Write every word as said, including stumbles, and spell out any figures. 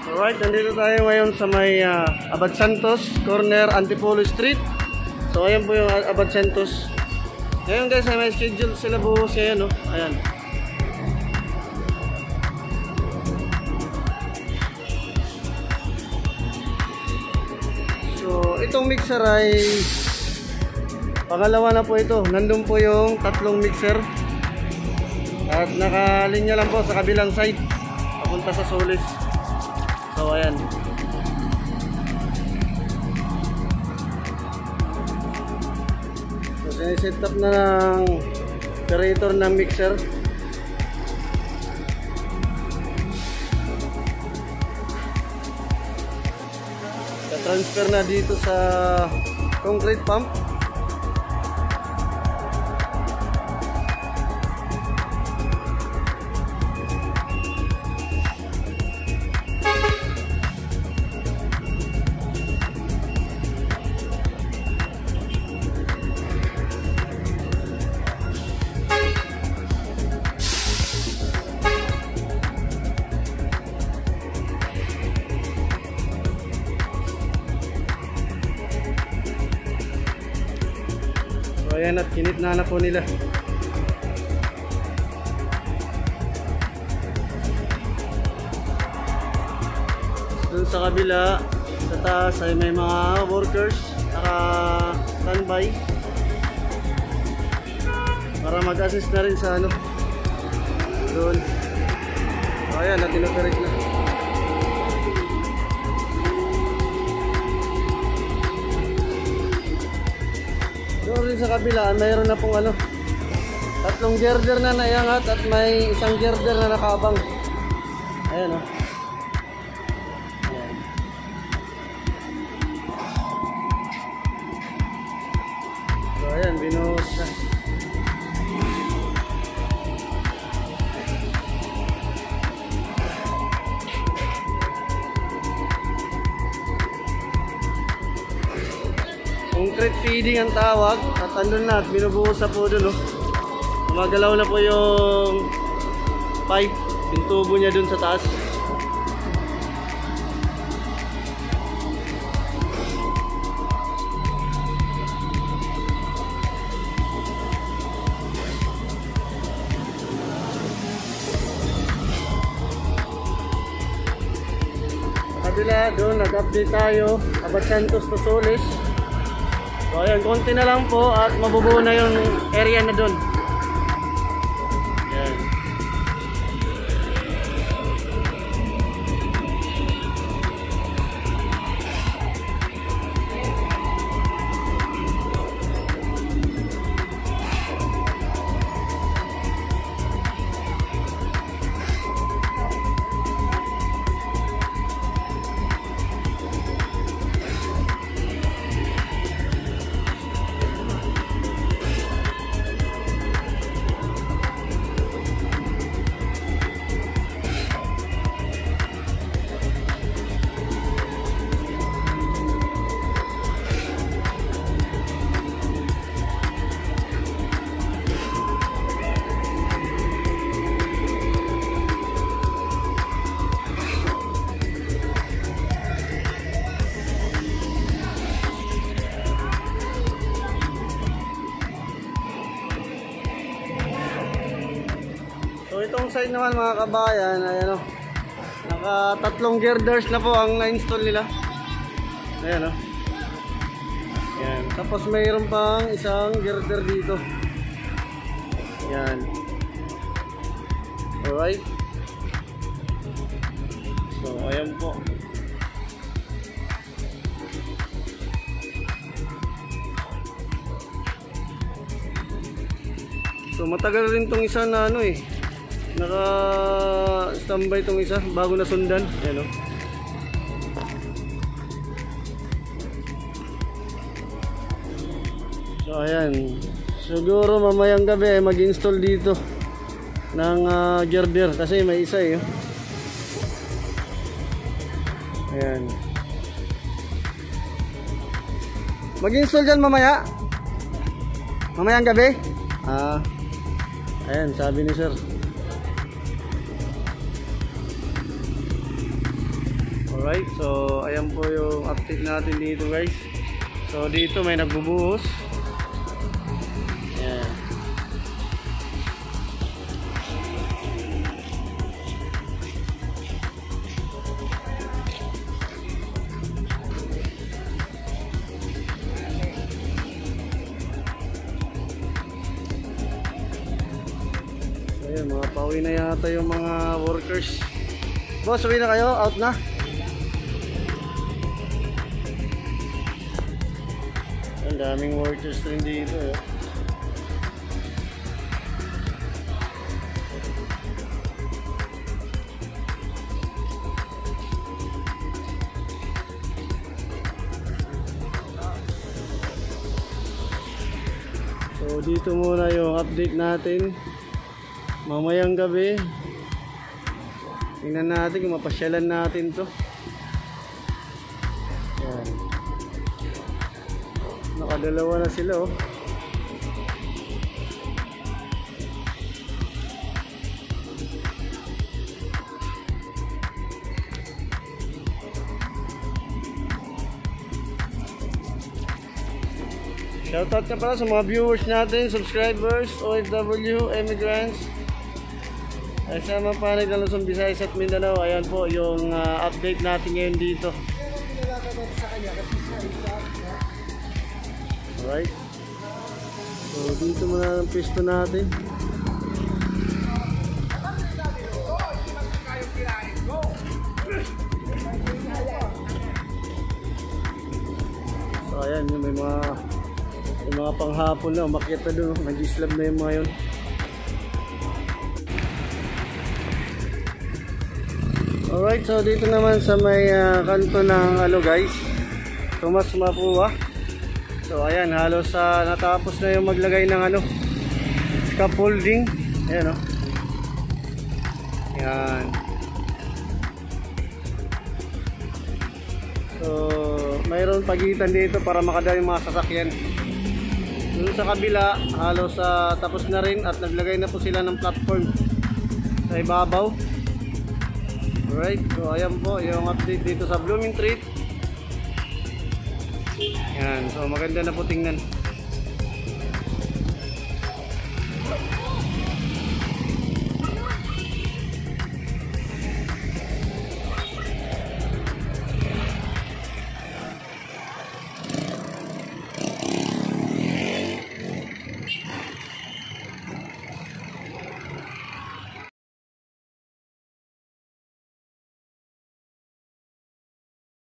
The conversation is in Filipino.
Alright, nandito tayo ngayon sa may uh, Abad Santos, corner Antipolo Street. So ayan po yung Abad Santos. Ngayon guys, ay may schedule sila buhos ngayon, no? Ayan. So itong mixer ay pangalawa na po ito. Nandun po yung tatlong mixer. At nakalinya lang po sa kabilang side papunta sa Solis. So ayan. So siniset up na ng operator ng mixer. Transfer na dito sa concrete pump. Ayan, at kinit na na po nila. Doon sa kabila, sa taas ay may mga workers naka standby para mag-assist na rin sa ano doon. So, ayan, at inoperate na. Doon sa kabila, mayroon na pong ano, tatlong girder na naiangat at may isang girder na nakabang. Ayan, oh. Ayan. So ayan, binuhos na. Concrete feeding ang tawag at andun na at binubuhos na po dun, oh. Gumagalaw na po yung pipe, yung tubo niya dun sa taas. Sa kabila dun, nag-update tayo, Abad Santos to Solis. So ayan, konti na lang po at mabubuo na yung area na dun. Ayan. So itong side naman mga kabayan, ayan, oh, naka tatlong girders na po ang na-install nila. Ayan, oh. Ayan. Tapos mayroon pang isang girder dito. Ayan. Alright. So ayan po. So matagal rin tong isa na ano eh, naka-standby tong isa bago na sundan. Ayan, oh. So ayan, siguro mamayang gabi ay mag-install dito ng uh, girder kasi may isa eh. Ayan. Mag-install dyan mamaya? Mamayang gabi? Ah, ayan, sabi ni sir. Alright, so ayan po yung update natin dito guys. So dito may nagbubuhos. Ayan. Ayan, mga pauwi na yata yung mga workers. Boss, uwi na kayo? Out na? Ang daming workers rin dito eh. So dito muna yung update natin. Mamayang gabi, tingnan natin kung mapasyalan natin to. Yan. Nakadalawa na sila oh. Shoutout na pala sa mga viewers natin, subscribers, O F W, immigrants. Ay sa mga panig ng Luzon, Visayas at Mindanao. Ayan po yung uh, update natin ngayon dito. Alright. So dito muna ang pisto natin. So ayan, yung may mga may mga panghapon na umakyat na doon. Nag-islam na yung mga yun. Alright, so dito naman sa may uh, kanto ng ano guys, Tomas Mapua. So ayan, halos uh, natapos na yung maglagay ng ano, scaffolding. Ayan o. Oh. Ayan. So mayroon pagitan dito para makadala yung mga sasakyan. Doon sa kabila, halos uh, tapos na rin at naglagay na po sila ng platform sa ibabaw. Alright, so ayan po yung update dito sa Blooming Treat. Yan, so maganda na po tingnan.